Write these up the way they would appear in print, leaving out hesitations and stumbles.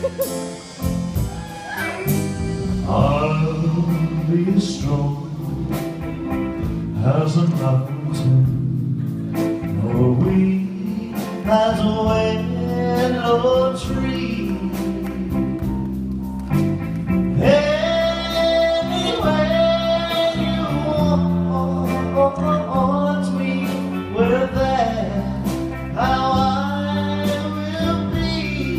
I'll be strong as a mountain, or weak as a willow tree. Anywhere you want me, we're there. How I will be.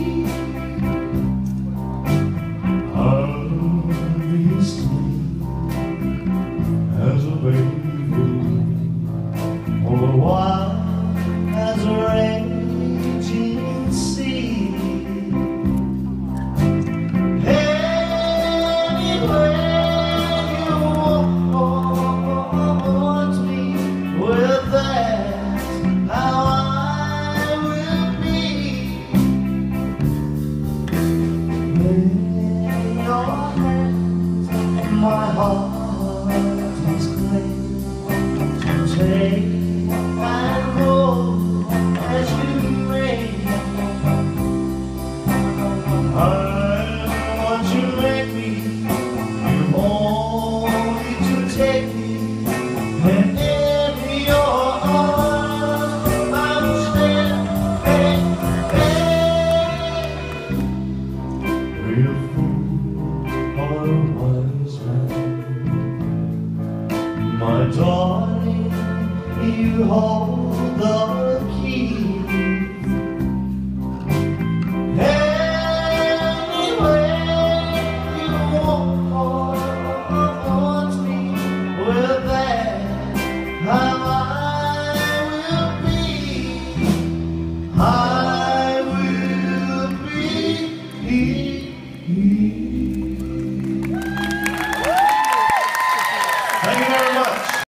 I'll be asleep as a baby, or wild as a raging sea. Anywhere you want me, we're there. How I will be. Lay your hands on my heart is clay to take and hold as you may. I want you to make me, you only to take me, and in your arms I'm standing. Real fool or a wise man, my darling, you hold the key. Anywhere you want me, we're there. How I will be. I will be here.